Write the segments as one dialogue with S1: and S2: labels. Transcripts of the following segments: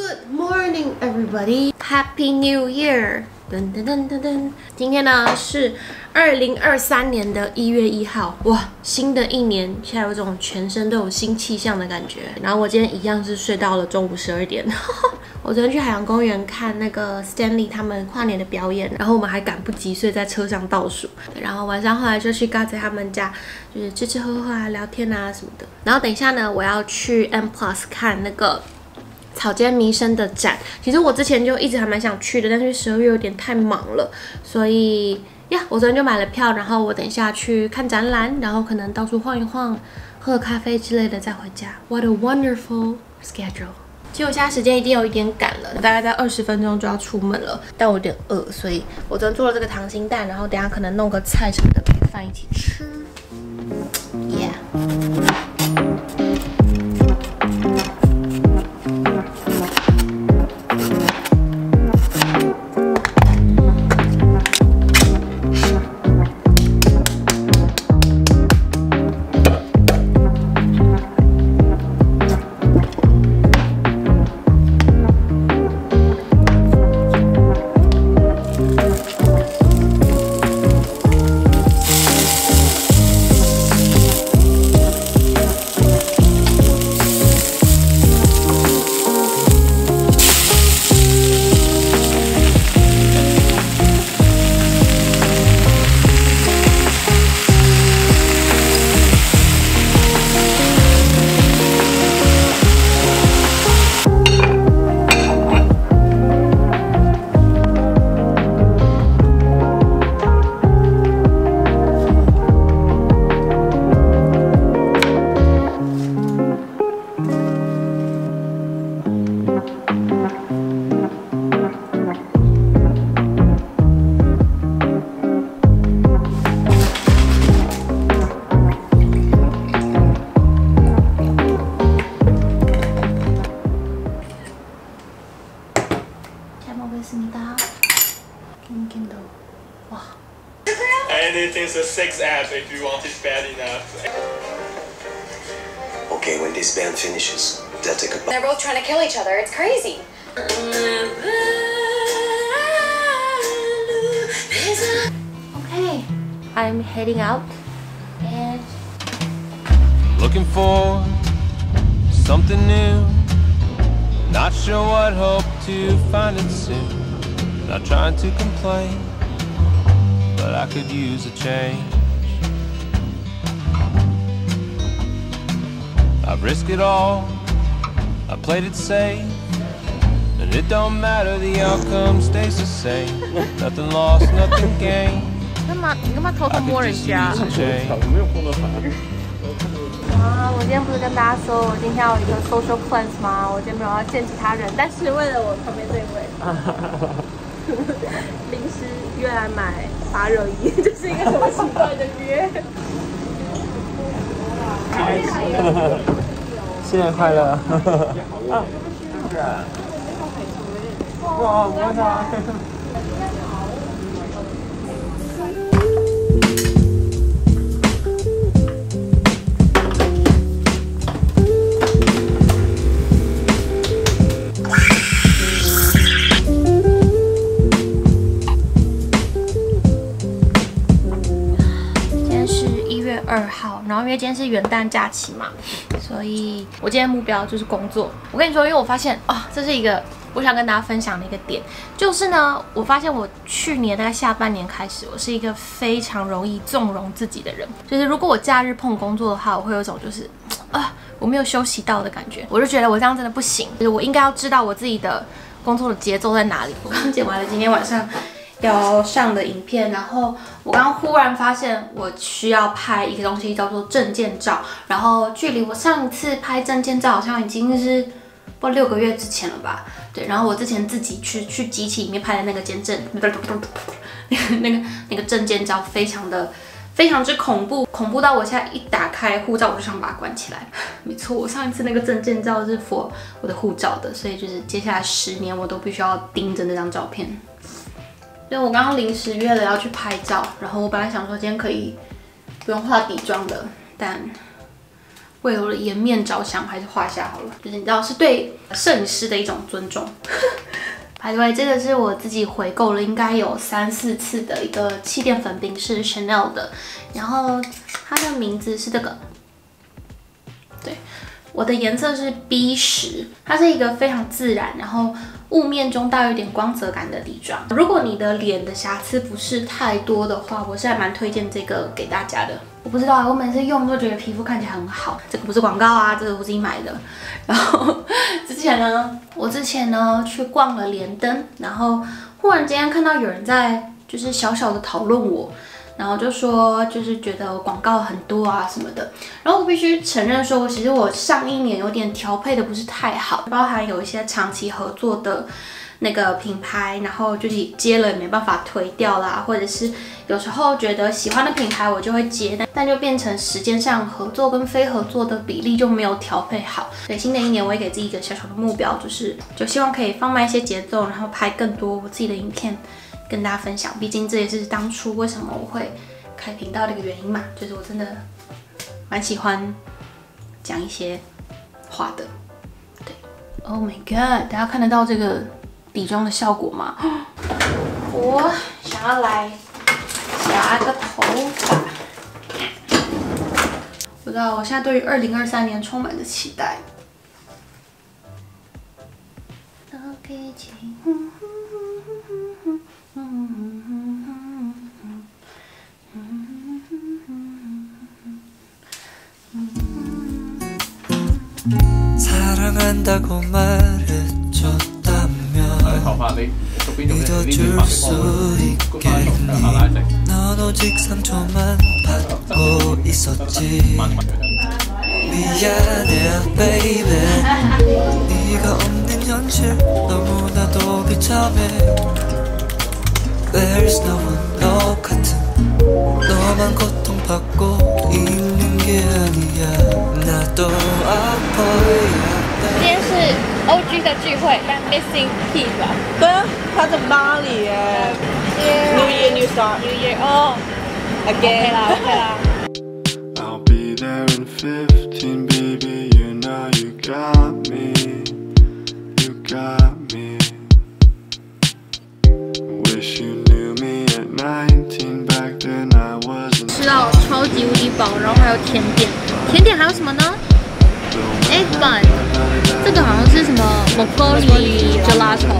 S1: Good morning, everybody. Happy New Year. 噔噔噔噔噔，今天呢是2023年的1月1号，哇，新的一年，现在有种全身都有新气象的感觉。然后我今天一样是睡到了中午12点。我昨天去海洋公园看那个 Stanley 他们跨年的表演，然后我们还赶不及睡在车上倒数。然后晚上后来就去嘎仔他们家，就是吃吃喝喝啊、聊天啊什么的。然后等一下呢，我要去 M+ 看那个草间弥生的展，其实我之前就一直还蛮想去的，但是12月有点太忙了，所以呀，我昨天就买了票，然后我等一下去看展览，然后可能到处晃一晃，喝咖啡之类的再回家。What a wonderful schedule！ 其实我现在时间已经有一点赶了，大概在20分钟就要出门了，但我有点饿，所以我昨天做了这个溏心蛋，然后等一下可能弄个菜什么的配饭一起吃。Yeah。
S2: Anything's a sex app if you want it bad enough.
S3: Okay, when this band finishes, they'll take a
S4: They're both trying to kill each other. It's crazy.
S1: Okay, I'm heading out and
S5: looking for something new. Not sure what, hope to find it soon. Not trying to complain, but I could use a change. I've risked it all, I played it safe, and it don't matter, the outcome stays the same. Nothing lost, nothing gained.
S1: 你干嘛偷偷摸人家？啊！我今天不是跟大家说我今天要有一个 social plans 吗？我今天没有要见其他人，但是为了我旁边这位，临时约来买发热衣，这是一个什么奇怪的约？
S6: 新年快乐！哇，摸它。2号，然后因为今天是元旦假期嘛，所以我今天目标就是工作。我跟你说，因为我发现啊，这是一个我想跟大家分享的一个点，就是呢，我发现我去年大概下半年开始，我是一个非常容易纵容自己的人。就是如果我假日碰工作的话，我会有一种就是我没有休息到的感觉，我就觉得我这样真的不行，就是我应该要知道我自己的工作的节奏在哪里。我刚剪完了今天晚上要上的影片，然后我刚刚忽然发现我需要拍一个东西叫做证件照，然后距离我上一次拍证件照好像已经是不知道6个月之前了吧？对，然后我之前自己去机器里面拍的那个那个证件照非常之恐怖，恐怖到我现在一打开护照我就想把它关起来。没错，我上一次那个证件照是 for 我的护照的，所以就是接下来10年我都必须要盯着那张照片。所以我刚刚临时约了要去拍照，然后我本来想说今天可以不用化底妆的，但为我的颜面着想，还是画下好了。就是你知道，是对摄影师的一种尊重。By the way， 这个是我自己回购了，应该有3、4次的一个气垫粉饼，是 Chanel 的，然后它的名字是这个。对，我的颜色是 B10，它是一个非常自然，然后雾面中带有一点光泽感的底妆。如果你的脸的瑕疵不是太多的话，我是还蛮推荐这个给大家的。我不知道，我每次用都觉得皮肤看起来很好。这个不是广告啊，这个我自己买的。然后我之前呢去逛了连登，然后忽然间看到有人在就是小小的讨论我。然后就说，就是觉得广告很多啊什么的。然后我必须承认说，其实我上一年有点调配的不是太好，包含有一些长期合作的那个品牌，然后就是接了也没办法推掉啦，或者是有时候觉得喜欢的品牌我就会接，但就变成时间上合作跟非合作的比例就没有调配好。所以新的一年我也给自己一个小小的目标，就希望可以放慢一些节奏，然后拍更多我自己的影片。跟大家分享，毕竟这也是当初为什么我会开频道的一个原因嘛，就是我真的蛮喜欢讲一些话的。对 ，Oh my god， 大家看得到这个底妆的效果吗？我想要来夹个头发，不知道我现在对于2023年充满着期待。
S7: There's no one 너 같은 너만 고통받고 있는 게 아니야 나도 아파야
S6: 今天是 OG 的聚会，但 Missing P 吧？
S8: 对啊，他在巴黎耶。New Year, New Start.
S6: New Year 哦
S8: Again.
S6: OK 啦。
S9: I'll be there in 15, baby. You know you got me. You got me. Wish you knew me at 19. Back then I wasn't.
S6: 吃到超级无敌饱，然后还有甜点，甜点还有什么呢 ？Egg bun， 这个好像是什么 Moccoli gelato。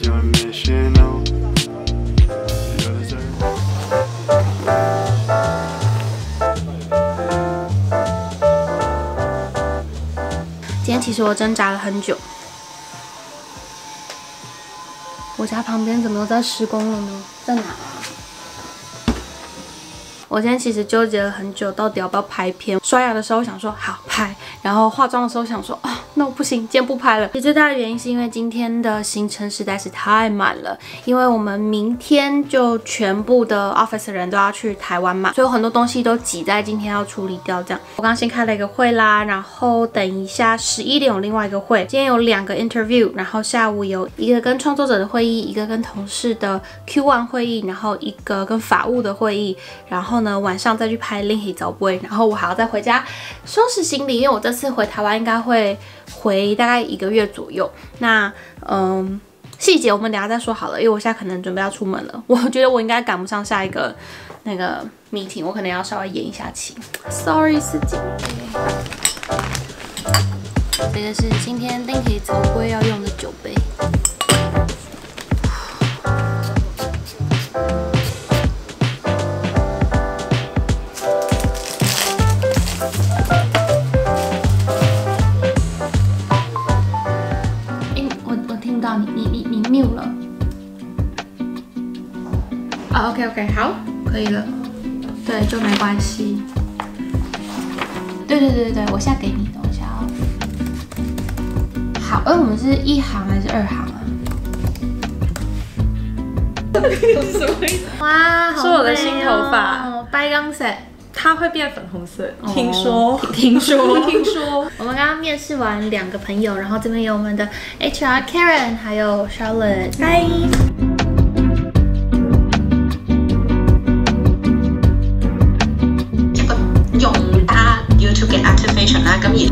S6: 今天其实我挣扎了很久，我家旁边怎么又在施工了呢？在哪？我今天其实纠结了很久，到底要不要拍片。刷牙的时候想说好拍，然后化妆的时候想说那我不行，今天不拍了。最大的原因是因为今天的行程实在是太满了，因为我们明天就全部的 office 的人都要去台湾嘛，所以有很多东西都挤在今天要处理掉。这样，我刚刚先开了一个会啦，然后等一下11点有另外一个会。今天有2个 interview， 然后下午有一个跟创作者的会议，一个跟同事的 Q1 会议，然后一个跟法务的会议，然后呢晚上再去拍另一早杯，然后我还要再回家收拾行李，因为我这次回台湾应该会回大概1个月左右。那细节我们等一下再说好了，因为我现在可能准备要出门了，我觉得我应该赶不上下一个那个 meeting， 我可能要稍微延一下期。Sorry， 司机。这个是今天另一早杯要用的酒杯。你 mute 了啊 ？OK， 好，可以了。对，就没关系。对，我现在给你，等一下哦。好，我们是1行还是2行啊？什么意思？哇，
S8: 是我的新头发，
S6: 白钢色。
S8: 它会变粉红色，
S6: 听说。我们刚刚面试完2个朋友，然后这边有我们的 HR Karen， 还有 Charlotte。嗨。
S10: 用YouTube 嘅 activation 啦，咁而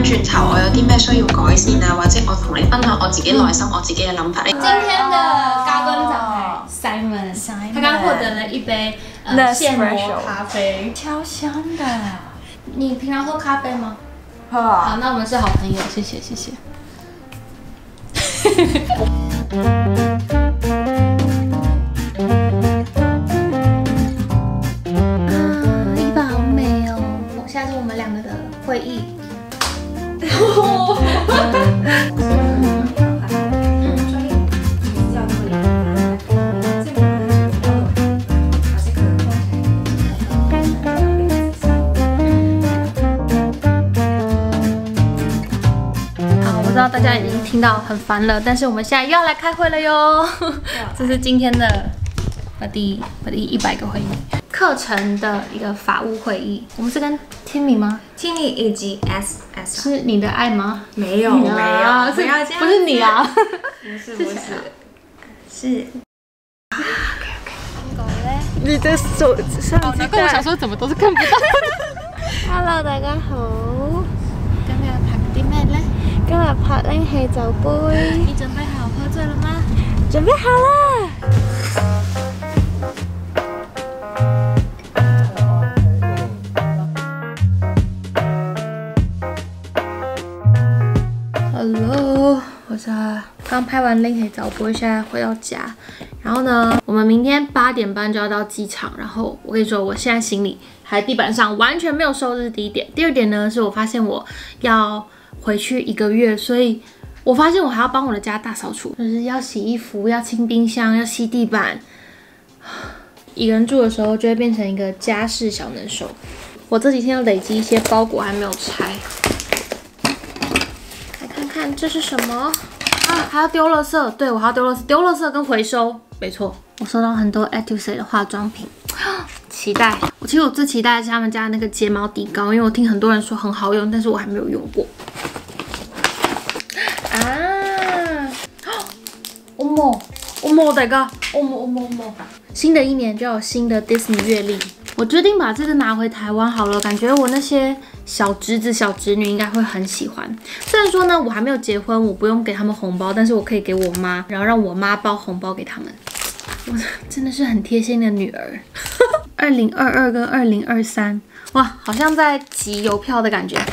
S10: 轉頭我有啲咩需要改善啊，或者我同你分享我自己內心我自己嘅諗法。今
S6: 天的高跟仔 Simon， 他剛獲得了一杯現磨咖啡，超香的。你平常喝咖啡嗎？喝啊。好，那我們是好朋友，謝謝謝謝。衣服好美哦！現在是我們兩個的會議。我知道大家已經聽到很煩了，但是我們現在又要來開會了喲。這是今天的第100個會議課程的一個法務會議。我們是跟 Timmy 嗎
S10: ？Timmy 以及 SS
S6: 是你的愛嗎？
S10: 沒有，沒有，不要這樣，
S6: 不是你啊？
S10: 不是，是。
S8: 你的手上
S6: 難怪我想說怎麼都是看不到。
S8: Hello， 大家好。
S6: 今日拍啲咩呢？
S8: 今日拍拎起酒杯。
S6: 你準備好喝醉了嗎？
S8: 準備好啦。
S6: Hello， 我是剛拍完拎起酒杯，現在回到家。然後呢，我們明天8點半就要到機場。然後我跟你說，我現在行李還在地板上，完全沒有收拾。第一點，第二點呢，是我發現我要回去1個月，所以我發現我還要幫我的家大掃除，就是要洗衣服，要清冰箱，要吸地板。一個人住的時候就會變成一個家事小能手。我這幾天要累積一些包裹還沒有拆。來看看這是什麼啊？還要丟垃圾，對，我還要丟垃圾，丟垃圾跟回收，沒錯。我收到很多 Ettucet 的化妝品，期待。其實我最期待的是他們家的那個睫毛底膏，因為我聽很多人說很好用，但是我還沒有用過。啊！어머，大哥，어머。新的一年就要有新的 Disney 月曆，我決定把這個拿回台灣好了，感覺我那些小侄子、小侄女應該會很喜歡。雖然說呢，我還沒有結婚，我不用給他們紅包，但是我可以給我媽，然後讓我媽包紅包給他們。我真的是很貼心的女兒。2022跟2023，哇，好像在集郵票的感覺。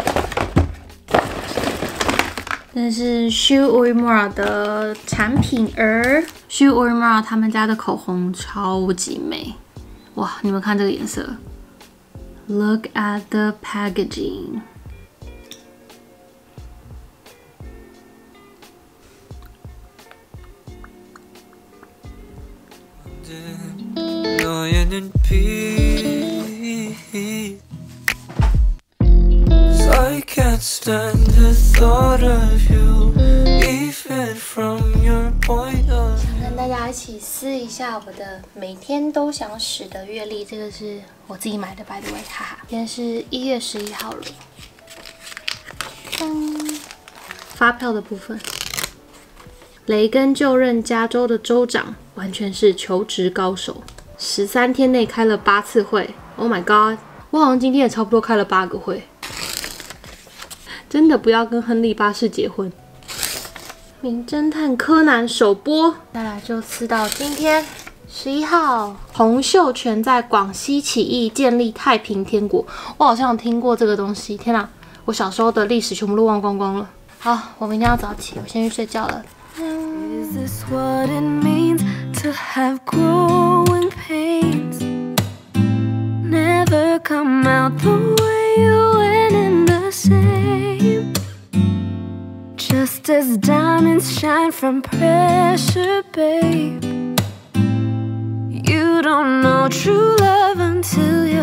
S6: 这是 Shu Uemura 的產品兒 ，Shu Uemura 他們家的口紅超級美，哇！你們看這個顏色 ，Look at the packaging。
S7: I can't stand the thought of you, even from your point of view.
S6: 想跟大家一起撕一下我的每天都想使的月曆，这个是我自己买的 ，by the way， 哈哈。今天是1月11號了。發票的部分，雷根就任加州的州長，完全是求職高手，13天內開了8次會。Oh my god， 我好像今天也差不多開了8個會。真的不要跟亨利8世結婚。名偵探柯南首播，再來就撕到今天11號，洪秀全在廣西起義建立太平天國。我好像有聽過這個東西，天哪，我小時候的歷史全部都忘光光了。好，我明天要早起，我先去睡覺了。Is this what it means to have growing pains? Never come out the way you went in the same. Just as diamonds shine from pressure, babe. You don't know true love until you're